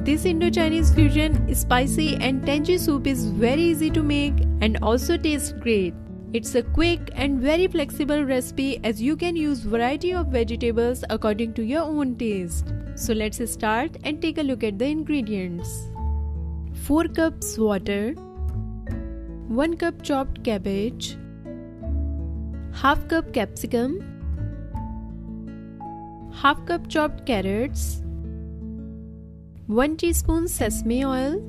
This Indo-Chinese fusion spicy and tangy soup is very easy to make and also tastes great. It's a quick and very flexible recipe as you can use variety of vegetables according to your own taste. So let's start and take a look at the ingredients. 4 cups water, 1 cup chopped cabbage, half cup capsicum, half cup chopped carrots, 1 teaspoon sesame oil,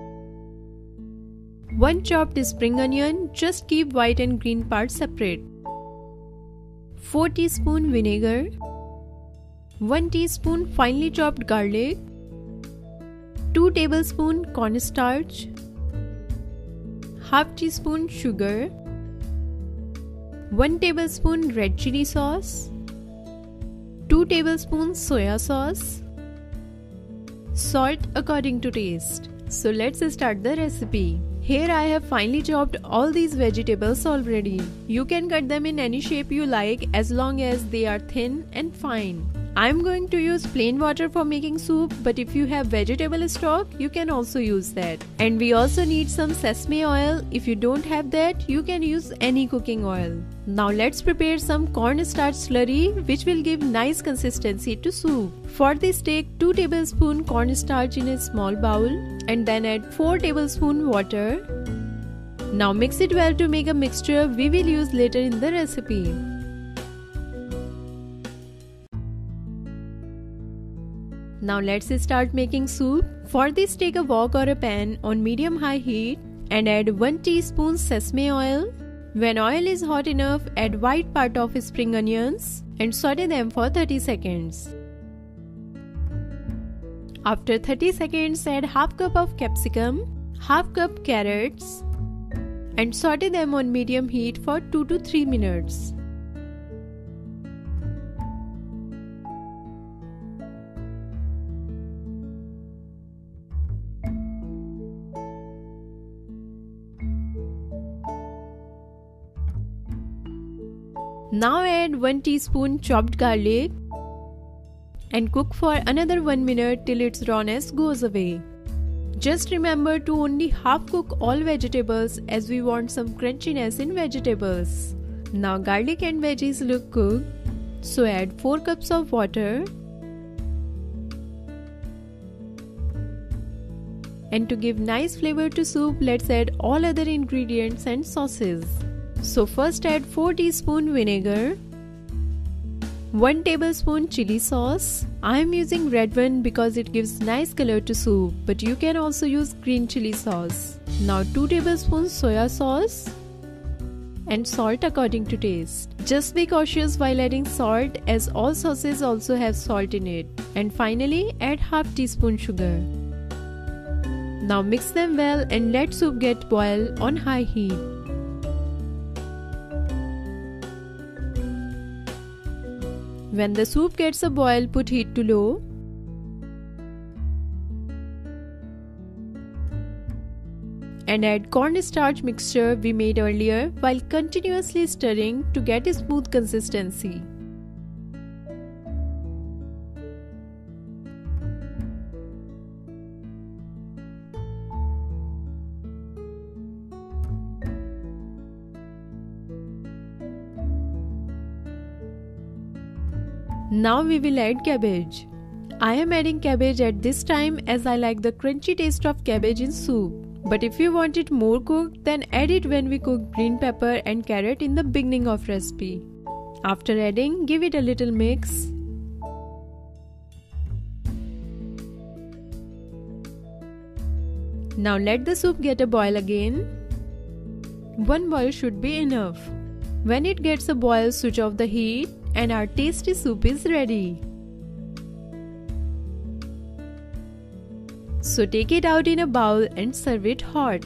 1 chopped spring onion, just keep white and green parts separate, 4 teaspoon vinegar, 1 teaspoon finely chopped garlic, 2 tablespoon cornstarch, half teaspoon sugar, 1 tablespoon red chili sauce, 2 tablespoons soya sauce, salt according to taste. So let's start the recipe. Here I have finely chopped all these vegetables already. You can cut them in any shape you like as long as they are thin and fine. I am going to use plain water for making soup, but if you have vegetable stock, you can also use that. And we also need some sesame oil. If you don't have that, you can use any cooking oil. Now let's prepare some cornstarch slurry which will give nice consistency to soup. For this, take 2 tablespoons cornstarch in a small bowl and then add 4 tablespoons water. Now mix it well to make a mixture we will use later in the recipe. Now let's start making soup. For this, take a wok or a pan on medium-high heat and add 1 teaspoon sesame oil. When oil is hot enough, add white part of spring onions and saute them for 30 seconds. After 30 seconds, add half cup of capsicum, half cup carrots and saute them on medium heat for 2 to 3 minutes. Now add 1 teaspoon chopped garlic and cook for another 1 minute till its rawness goes away. Just remember to only half cook all vegetables as we want some crunchiness in vegetables. Now garlic and veggies look cooked, so add 4 cups of water. And to give nice flavor to soup, let's add all other ingredients and sauces. So first add 4 teaspoon vinegar, 1 tablespoon chili sauce. I am using red one because it gives nice color to soup, but you can also use green chili sauce. Now 2 tablespoons soya sauce and salt according to taste. Just be cautious while adding salt as all sauces also have salt in it. And finally add half teaspoon sugar. Now mix them well and let soup get boil on high heat. When the soup gets a boil, put heat to low. And add cornstarch mixture we made earlier while continuously stirring to get a smooth consistency. Now we will add cabbage. I am adding cabbage at this time as I like the crunchy taste of cabbage in soup. But if you want it more cooked, then add it when we cook green pepper and carrot in the beginning of recipe. After adding, give it a little mix. Now let the soup get a boil again. 1 boil should be enough. When it gets a boil, switch off the heat and our tasty soup is ready. So take it out in a bowl and serve it hot.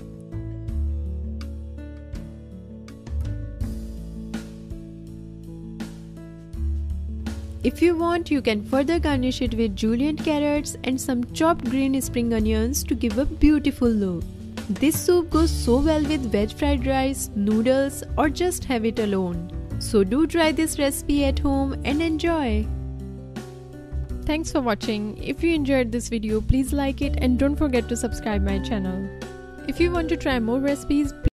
If you want, you can further garnish it with julienne carrots and some chopped green spring onions to give a beautiful look. This soup goes so well with veg fried rice, noodles, or just have it alone. So do try this recipe at home and enjoy. Thanks for watching. If you enjoyed this video, please like it and don't forget to subscribe my channel. If you want to try more recipes,